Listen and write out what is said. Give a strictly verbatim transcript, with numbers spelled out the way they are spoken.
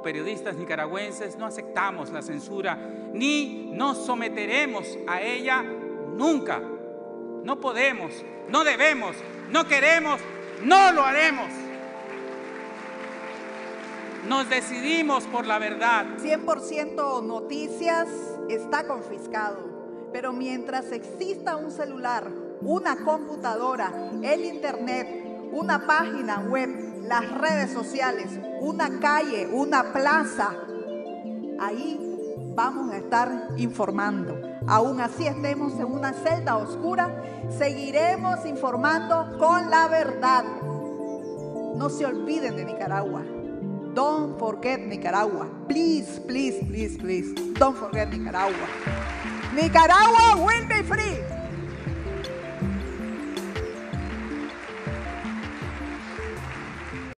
periodistas nicaragüenses no aceptamos la censura ni nos someteremos a ella nunca. No podemos, no debemos, no queremos, no lo haremos. Nos decidimos por la verdad. cien por ciento Noticias está confiscado, pero mientras exista un celular, una computadora, el internet, una página web, las redes sociales, una calle, una plaza, ahí vamos a estar informando. Aún así estemos en una celda oscura, seguiremos informando con la verdad. No se olviden de Nicaragua. Don't forget Nicaragua. Please, please, please, please. Don't forget Nicaragua. Nicaragua will be free.